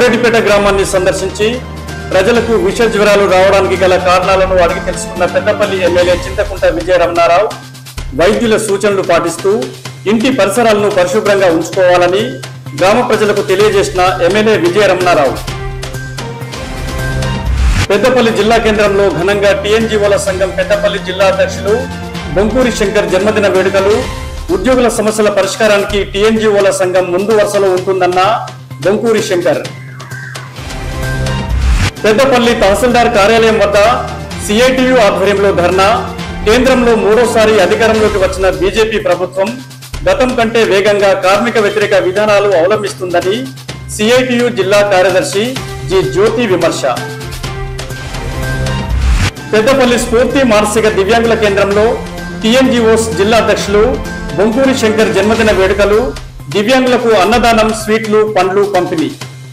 నాయుడుపేట గ్రామాన్ని సందర్శించి ప్రజలకు విష జ్వరాలు రావడానికి గల కారణాలను అడిగి తెలుసుకున్న పెద్దపల్లి ఎమ్మెల్యే చింతకుంట విజయ రమణారావు వైద్యుల సూచనలు పాటిస్తూ ఇంటి పరిసరాలను పరిశుభ్రంగా ఉంచుకోవాలని గ్రామ ప్రజలకు తెలియజేసిన ఎమ్మెల్యే విజయ రమణారావు పెద్దపల్లి జిల్లా కేంద్రంలో ఘనంగా టీఎన్జీఓల సంఘం పెద్దపల్లి జిల్లా అధ్యక్షులు బొంకూరి శంకర్ జన్మదిన వేడుకలు ఉద్యోగుల సమస్యల పరిష్కారానికి టీఎన్జీఓల సంఘం ముందు వరుసలో ఉంటుందన్న బొంకూరి శంకర్ పెద్దపల్లి తహసీల్దార్ కార్యాలయం వద్ద సిఐటియు ఆధ్వర్యంలో ధర్నా కేంద్రంలో మూడోసారి అధికారంలోకి వచ్చిన బీజేపీ ప్రభుత్వం గతం కంటే వేగంగా కార్మిక వ్యతిరేక విధానాలు అవలంబిస్తుందని సిఐటియు జిల్లా కార్యదర్శి జి జ్యోతి విమర్శ పెద్దపల్లి స్ఫూర్తి మానసిక దివ్యాంగుల కేంద్రంలో టీఎన్జీఓస్ జిల్లా అధ్యక్షులు బొంకూరి శంకర్ జన్మదిన వేడుకలు దివ్యాంగులకు అన్నదానం స్వీట్లు పండ్లు పంపిణీ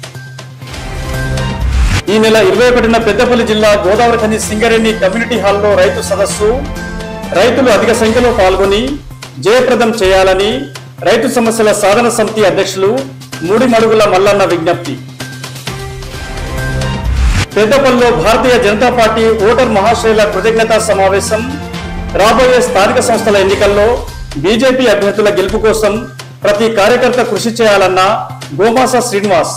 ఈ నెల 21న పెద్దపల్లి జిల్లా గోదావరిఖని సింగరేణి కమ్యూనిటీ హాల్లో రైతు సదస్సు రైతులు అధిక సంఖ్యలో పాల్గొని జయప్రదం చేయాలని రైతు సమస్యల సాధన సమితి అధ్యక్షులు మూడిమడుగుల మల్లన్న విజ్ఞప్తి పెద్దపల్లిలో భారతీయ జనతా పార్టీ ఓటర్ మహాశైల కృతజ్ఞతా సమావేశం రాబోయే స్థానిక సంస్థల ఎన్నికల్లో బీజేపీ అభ్యర్థుల గెలుపు కోసం ప్రతి కార్యకర్త కృషి చేయాలన్న Gomasa Srinivas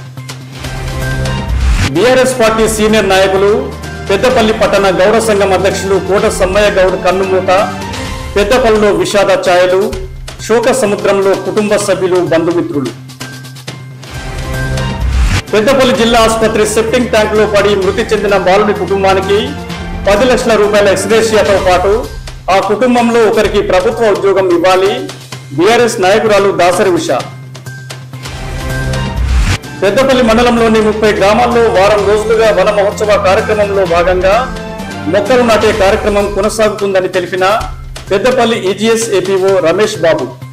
BRS party senior నాయకులు పెద్దపల్లి పట్టణ గౌడ సంఘం అధ్యక్షులు కోట సమ్మయ్య గౌడ్ కన్నుమూత పెద్దపల్లిలో విషాద ఛాయలు శోక సముద్రంలో కుటుంబ సభ్యులు బంధుమిత్రులు పెద్దపల్లి జిల్లా ఆసుపత్రి సెప్టింగ్ ట్యాంక్ లో పడి మృతి చెందిన బాలుని కుటుంబానికి 10 లక్షల రూపాయల ఎక్స్గ్రేషియాతో పాటు ఆ కుటుంబంలో ఒకరికి ప్రభుత్వ ఉద్యోగం ఇవ్వాలి బీఆర్ఎస్ నాయకురాలు దాసరి ఉష పెద్దపల్లి మండలంలోని 30 గ్రామాల్లో వారం రోజులుగా వన మహోత్సవ కార్యక్రమంలో భాగంగా మొక్కలు నాటే కార్యక్రమం కొనసాగుతుందని తెలిపిన పెద్దపల్లి ఈజీఎస్ ఏపీఓ రమేష్ బాబు